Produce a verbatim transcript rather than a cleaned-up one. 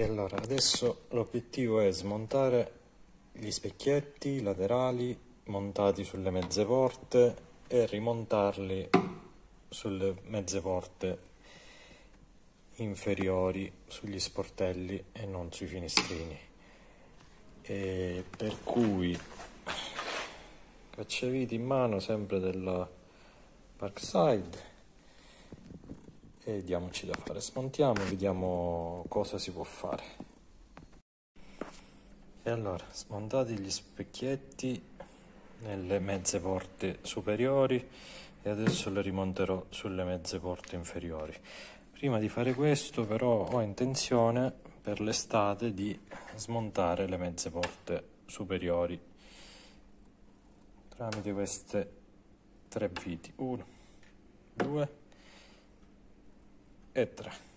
E allora adesso l'obiettivo è smontare gli specchietti laterali montati sulle mezze porte e rimontarli sulle mezze porte inferiori, sugli sportelli e non sui finestrini. E per cui cacciavite in mano, sempre della Parkside, e diamoci da fare. Smontiamo e vediamo cosa si può fare. E allora, smontati gli specchietti nelle mezze porte superiori e adesso le rimonterò sulle mezze porte inferiori. Prima di fare questo però ho intenzione per l'estate di smontare le mezze porte superiori tramite queste tre viti, uno, due e tre.